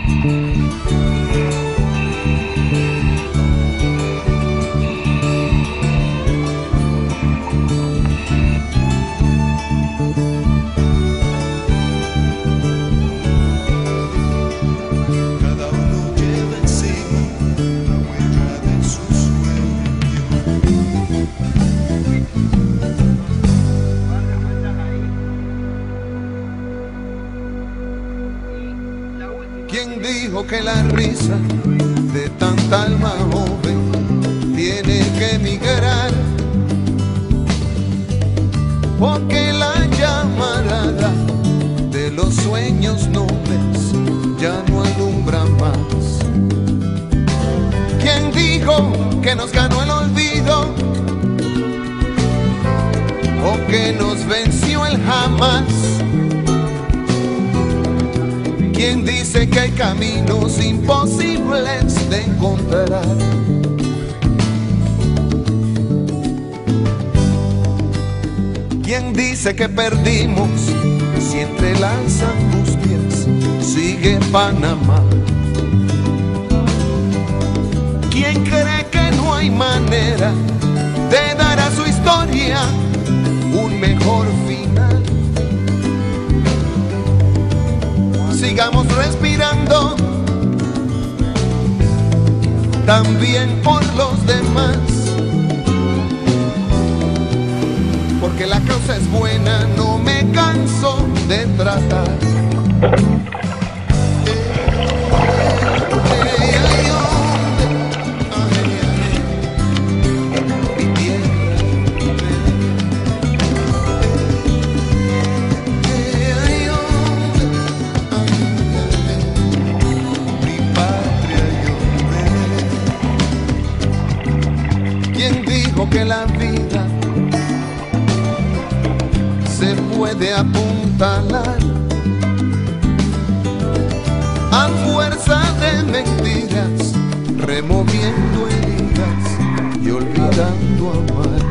¿Quién dijo que la risa de tanta alma joven tiene que emigrar? Porque la llamarada de los sueños nobles ya no alumbra más. ¿Quién dijo que nos ganó el olvido o que nos venció el jamás? ¿Quién dice que hay caminos imposibles de encontrar? ¿Quién dice que perdimos si entre las angustias sigue Panamá? ¿Quién cree que no hay manera de dar a su historia un mejor final? Sigamos respirando también por los demás, porque la causa es buena, no me canso de tratar. ¿Quién dijo que la vida se puede apuntalar a fuerza de mentiras, removiendo heridas y olvidando amar?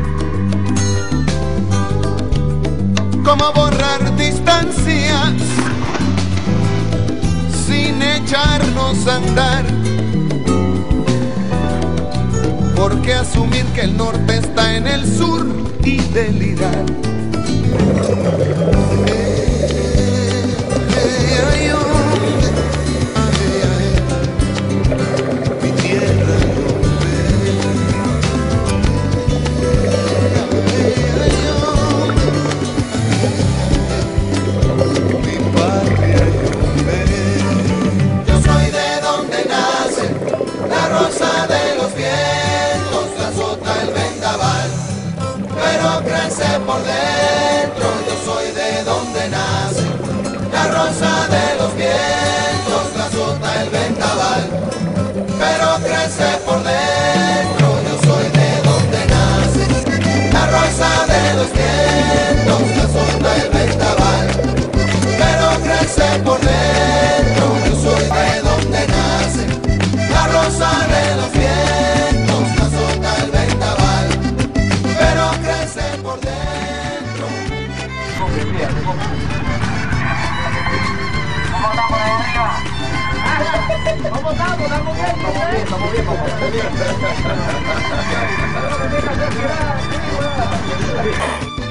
¿Cómo borrar distancias sin echarnos a andar? ¿Por qué asumir que el norte está en el sur y delirar? Mi tierra, mi patria. Yo soy de donde nace la rosa de los vientos, la azota el vendaval, pero crece por dentro. Yo soy de donde nace la rosa de los vientos, la azota el vendaval, pero crece por dentro. Yo soy de donde nace la rosa de los vientos, la azota el vendaval, pero crece por dentro. Yo soy de donde nace la rosa de los vientos, la azota el vendaval, pero crece por dentro. ¿Cómo estamos? ¿Estamos bien? Estamos bien, papá. Estamos bien.